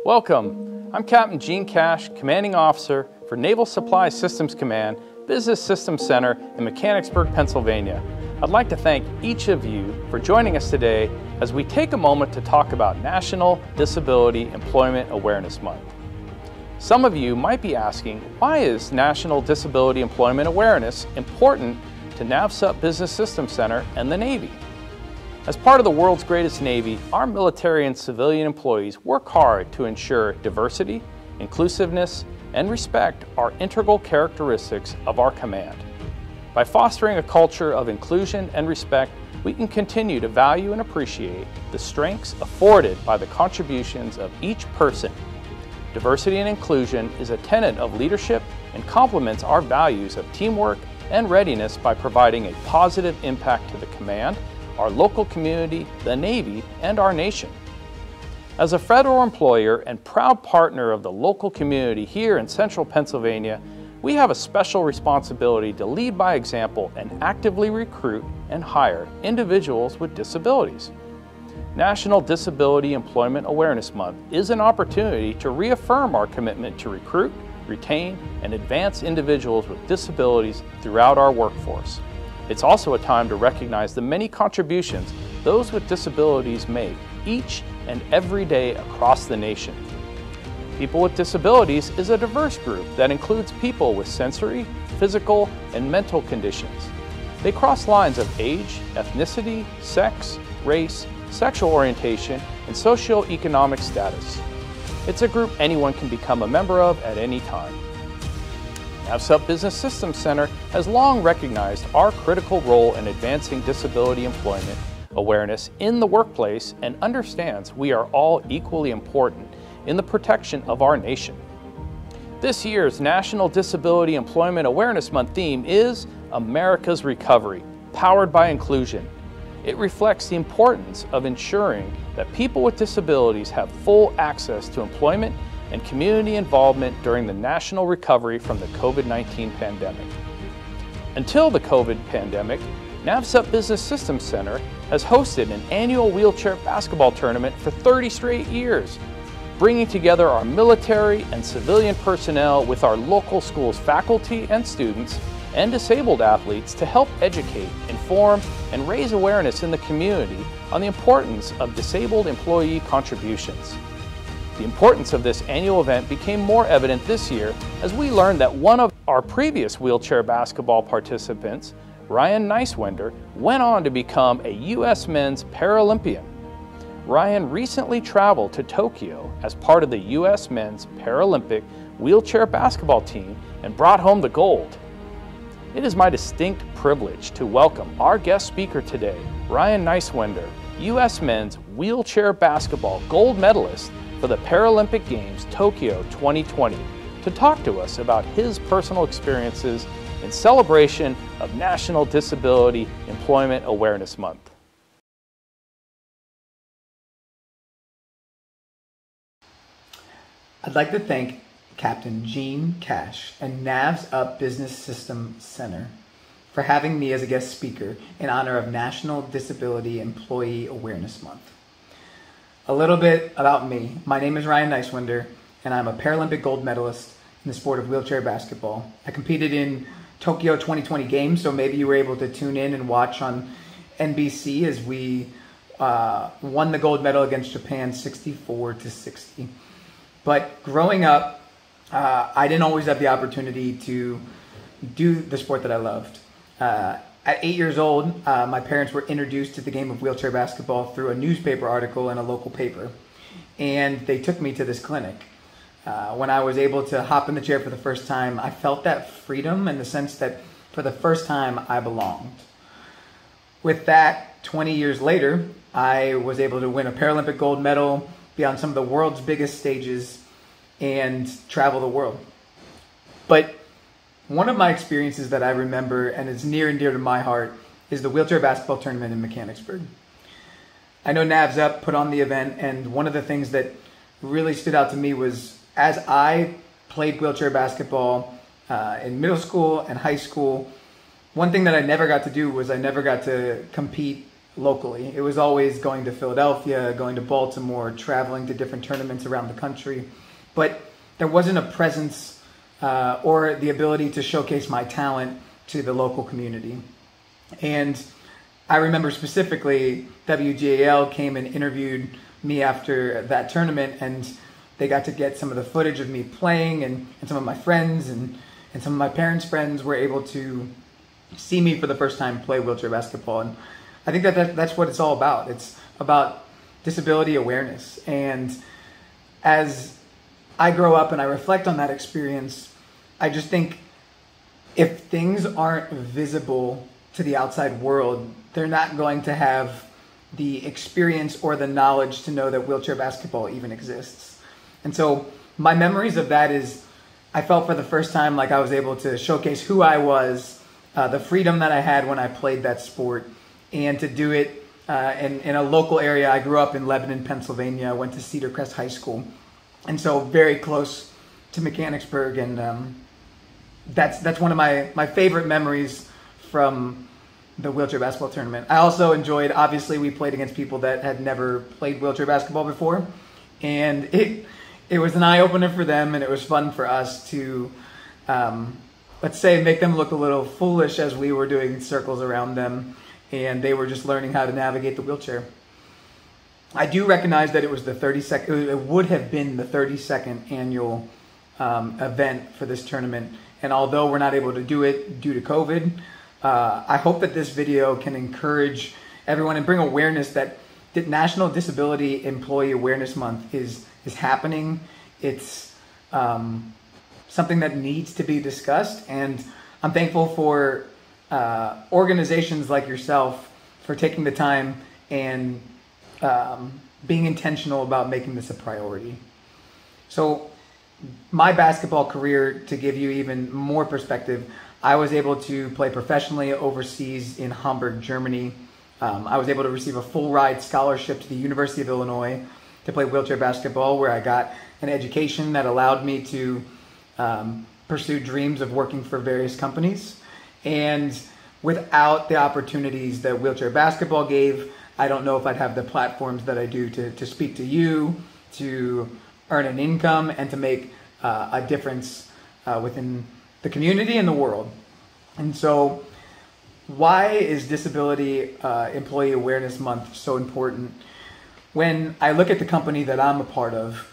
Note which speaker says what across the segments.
Speaker 1: Welcome. I'm Captain Gene Cash, Commanding Officer for Naval Supply Systems Command, Business Systems Center in Mechanicsburg, Pennsylvania. I'd like to thank each of you for joining us today as we take a moment to talk about National Disability Employment Awareness Month. Some of you might be asking, why is National Disability Employment Awareness important to NAVSUP Business Systems Center and the Navy? As part of the world's greatest Navy, our military and civilian employees work hard to ensure diversity, inclusiveness, and respect are integral characteristics of our command. By fostering a culture of inclusion and respect, we can continue to value and appreciate the strengths afforded by the contributions of each person. Diversity and inclusion is a tenet of leadership and complements our values of teamwork and readiness by providing a positive impact to the command, our local community, the Navy, and our nation. As a federal employer and proud partner of the local community here in central Pennsylvania, we have a special responsibility to lead by example and actively recruit and hire individuals with disabilities. National Disability Employment Awareness Month is an opportunity to reaffirm our commitment to recruit, retain, and advance individuals with disabilities throughout our workforce. It's also a time to recognize the many contributions those with disabilities make each and every day across the nation. People with disabilities is a diverse group that includes people with sensory, physical, and mental conditions. They cross lines of age, ethnicity, sex, race, sexual orientation, and socioeconomic status. It's a group anyone can become a member of at any time. NAVSUP Business Systems Center has long recognized our critical role in advancing disability employment awareness in the workplace and understands we are all equally important in the protection of our nation. This year's National Disability Employment Awareness Month theme is America's Recovery, Powered by Inclusion. It reflects the importance of ensuring that people with disabilities have full access to employment and community involvement during the national recovery from the COVID-19 pandemic. Until the COVID pandemic, NAVSUP Business Systems Center has hosted an annual wheelchair basketball tournament for 30 straight years, bringing together our military and civilian personnel with our local schools' faculty and students and disabled athletes to help educate, inform, and raise awareness in the community on the importance of disabled employee contributions. The importance of this annual event became more evident this year as we learned that one of our previous wheelchair basketball participants, Ryan Neiswender, went on to become a U.S. Men's Paralympian. Ryan recently traveled to Tokyo as part of the U.S. Men's Paralympic wheelchair basketball team and brought home the gold. It is my distinct privilege to welcome our guest speaker today, Ryan Neiswender, U.S. Men's wheelchair basketball gold medalist for the Paralympic Games Tokyo 2020, to talk to us about his personal experiences in celebration of National Disability Employment Awareness Month.
Speaker 2: I'd like to thank Captain Gene Cash and NAVSUP Business Systems Center for having me as a guest speaker in honor of National Disability Employee Awareness Month. A little bit about me. My name is Ryan Neiswender, and I'm a Paralympic gold medalist in the sport of wheelchair basketball. I competed in Tokyo 2020 Games, so maybe you were able to tune in and watch on NBC as we won the gold medal against Japan 64-60. But growing up, I didn't always have the opportunity to do the sport that I loved. At 8 years old, my parents were introduced to the game of wheelchair basketball through a newspaper article in a local paper. And they took me to this clinic. When I was able to hop in the chair for the first time, I felt that freedom in the sense that for the first time I belonged. With that, 20 years later, I was able to win a Paralympic gold medal, be on some of the world's biggest stages, and travel the world. But one of my experiences that I remember and is near and dear to my heart is the wheelchair basketball tournament in Mechanicsburg. I know NAVSUP put on the event, and one of the things that really stood out to me was as I played wheelchair basketball in middle school and high school, one thing that I never got to do was I never got to compete locally. It was always going to Philadelphia, going to Baltimore, traveling to different tournaments around the country. But there wasn't a presence or the ability to showcase my talent to the local community. And I remember specifically WGAL came and interviewed me after that tournament, and they got to get some of the footage of me playing, and some of my friends and some of my parents' friends were able to see me for the first time play wheelchair basketball. And I think that's what it's all about. It's about disability awareness. And as I grow up and I reflect on that experience, I just think if things aren't visible to the outside world, they're not going to have the experience or the knowledge to know that wheelchair basketball even exists. And so my memories of that is I felt for the first time like I was able to showcase who I was, the freedom that I had when I played that sport, and to do it in a local area. I grew up in Lebanon, Pennsylvania. I went to Cedar Crest High School, and so very close to Mechanicsburg. And that's one of my favorite memories from the wheelchair basketball tournament. I also enjoyed, obviously, we played against people that had never played wheelchair basketball before, and it was an eye-opener for them, and it was fun for us to, let's say, make them look a little foolish as we were doing circles around them, and they were just learning how to navigate the wheelchair. I do recognize that it was it would have been the 32nd annual event for this tournament, and although we're not able to do it due to COVID, I hope that this video can encourage everyone and bring awareness that National Disability Employee Awareness Month is happening. It's something that needs to be discussed, and I'm thankful for organizations like yourself for taking the time and being intentional about making this a priority. So my basketball career, to give you even more perspective, I was able to play professionally overseas in Hamburg, Germany. I was able to receive a full ride scholarship to the University of Illinois to play wheelchair basketball, where I got an education that allowed me to pursue dreams of working for various companies. And without the opportunities that wheelchair basketball gave, I don't know if I'd have the platforms that I do to speak to you, to earn an income, and to make a difference within the community and the world. And so why is Disability Employee Awareness Month so important? When I look at the company that I'm a part of,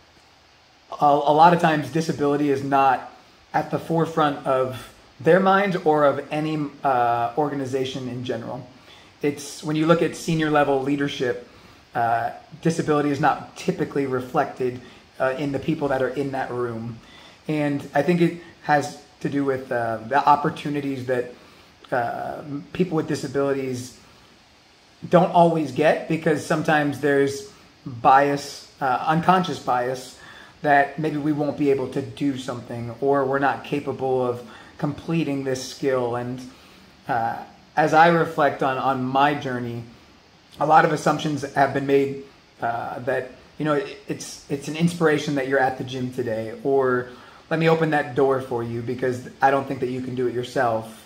Speaker 2: a lot of times disability is not at the forefront of their mind or of any organization in general. It's when you look at senior level leadership, disability is not typically reflected in the people that are in that room. And I think it has to do with the opportunities that people with disabilities don't always get, because sometimes there's bias, unconscious bias, that maybe we won't be able to do something, or we're not capable of completing this skill. And as I reflect on my journey, a lot of assumptions have been made that, you know, it's an inspiration that you're at the gym today, or let me open that door for you because I don't think that you can do it yourself.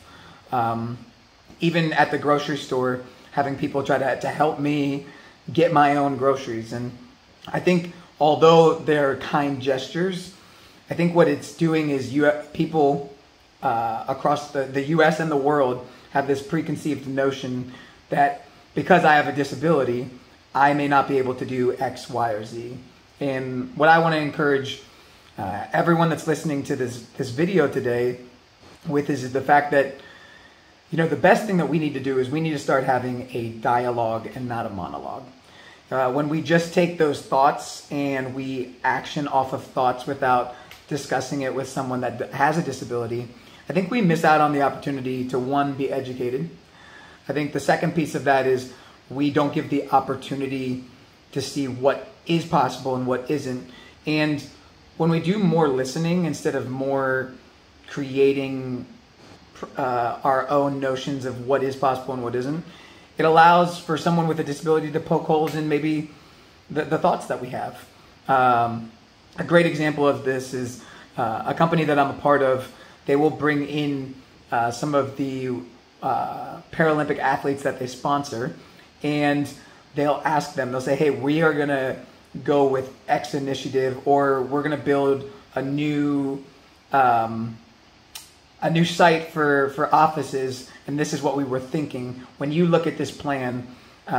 Speaker 2: Even at the grocery store, having people try to help me get my own groceries. And I think although they're kind gestures, I think what it's doing is people across the US and the world have this preconceived notion that because I have a disability, I may not be able to do X, Y, or Z. And what I want to encourage everyone that's listening to this video today with is the fact that, you know, the best thing that we need to do is we need to start having a dialogue and not a monologue. When we just take those thoughts and we action off of thoughts without discussing it with someone that has a disability, I think we miss out on the opportunity to, one, be educated. I think the second piece of that is we don't give the opportunity to see what is possible and what isn't. And when we do more listening instead of more creating our own notions of what is possible and what isn't, it allows for someone with a disability to poke holes in maybe the thoughts that we have. A great example of this is a company that I'm a part of. They will bring in some of the Paralympic athletes that they sponsor, and they'll ask them, they'll say, hey, we are going to go with X initiative, or we're going to build a new site for offices, and this is what we were thinking. When you look at this plan,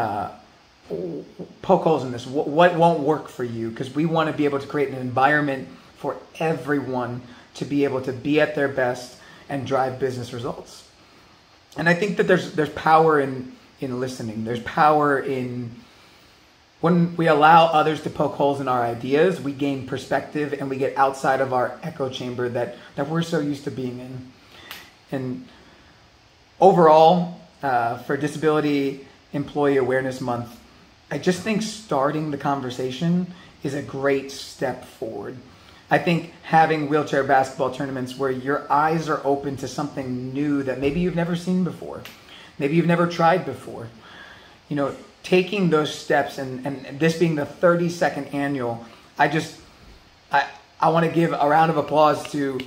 Speaker 2: poke holes in this. What won't work for you? Because we want to be able to create an environment for everyone to be able to be at their best and drive business results. And I think that there's power in listening. There's power in when we allow others to poke holes in our ideas, we gain perspective and we get outside of our echo chamber that we're so used to being in. And overall, for Disability Employee Awareness Month, I just think starting the conversation is a great step forward. I think having wheelchair basketball tournaments where your eyes are open to something new that maybe you've never seen before, maybe you've never tried before, taking those steps, and this being the 32nd annual, I want to give a round of applause to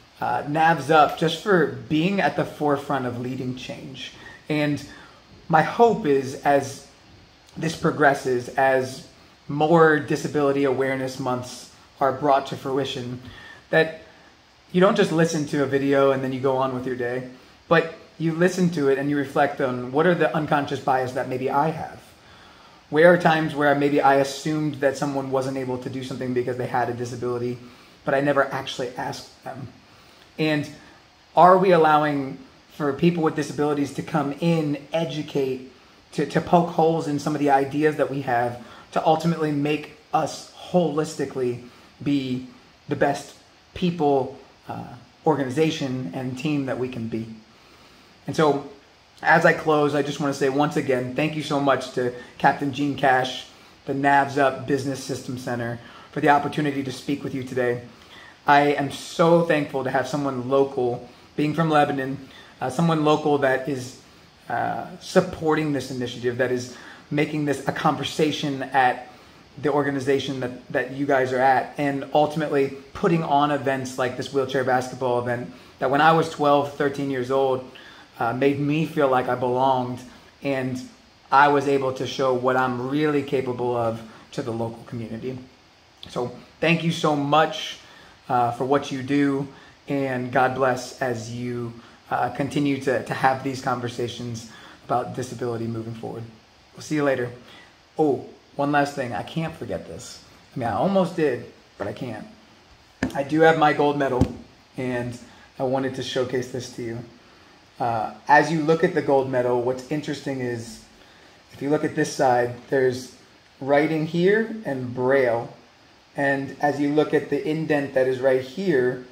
Speaker 2: NAVSUP just for being at the forefront of leading change. And my hope is, as this progresses, as more disability awareness months are brought to fruition, that you don't just listen to a video and then you go on with your day, but you listen to it and you reflect on what are the unconscious bias that maybe I have. Where are times where maybe I assumed that someone wasn't able to do something because they had a disability, but I never actually asked them? And are we allowing for people with disabilities to come in, educate, to poke holes in some of the ideas that we have, to ultimately make us holistically be the best people, organization, and team that we can be? And so, as I close, I just want to say once again, thank you so much to Captain Gene Cash, the NAVSUP Business Systems Center, for the opportunity to speak with you today. I am so thankful to have someone local, being from Lebanon, someone local that is supporting this initiative, that is making this a conversation at the organization that you guys are at, and ultimately putting on events like this wheelchair basketball event that when I was 12, 13 years old, made me feel like I belonged, and I was able to show what I'm really capable of to the local community. So thank you so much for what you do, and God bless as you continue to have these conversations about disability moving forward. We'll see you later. Oh, one last thing. I can't forget this. I mean, I almost did, but I can't. I do have my gold medal, and I wanted to showcase this to you. As you look at the gold medal, what's interesting is, if you look at this side, there's writing here and Braille. And as you look at the indent that is right here,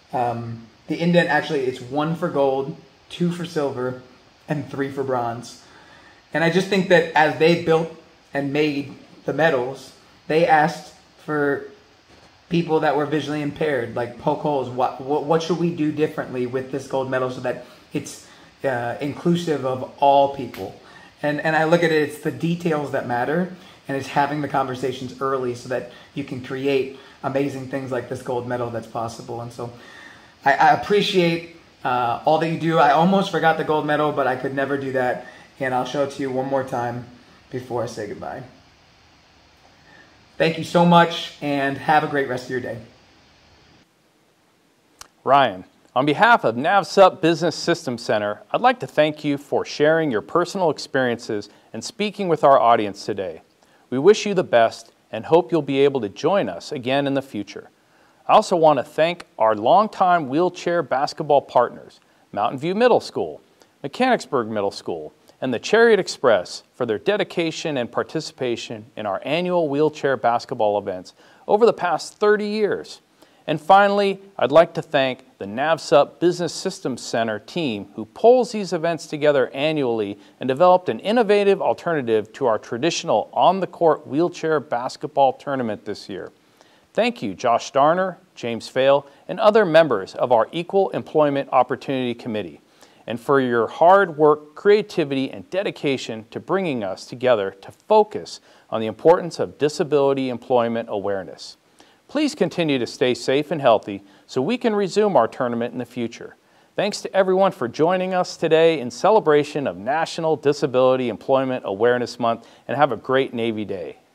Speaker 2: the indent actually, it's 1 for gold, 2 for silver, and 3 for bronze. And I just think that as they built and made the medals, they asked for people that were visually impaired, like poke holes. What should we do differently with this gold medal so that it's inclusive of all people? And I look at it, it's the details that matter, and it's having the conversations early so that you can create amazing things like this gold medal that's possible. And so I appreciate all that you do. I almost forgot the gold medal, but I could never do that. And I'll show it to you one more time before I say goodbye. Thank you so much, and have a great rest of your day.
Speaker 1: Ryan, on behalf of NAVSUP Business Systems Center, I'd like to thank you for sharing your personal experiences and speaking with our audience today. We wish you the best and hope you'll be able to join us again in the future. I also want to thank our longtime wheelchair basketball partners, Mountain View Middle School, Mechanicsburg Middle School, and the Chariot Express for their dedication and participation in our annual wheelchair basketball events over the past 30 years. And finally, I'd like to thank the NAVSUP Business Systems Center team who pulls these events together annually and developed an innovative alternative to our traditional on-the-court wheelchair basketball tournament this year. Thank you, Josh Starner, James Fail, and other members of our Equal Employment Opportunity Committee, and for your hard work, creativity, and dedication to bringing us together to focus on the importance of disability employment awareness. Please continue to stay safe and healthy so we can resume our tournament in the future. Thanks to everyone for joining us today in celebration of National Disability Employment Awareness Month, and have a great Navy Day.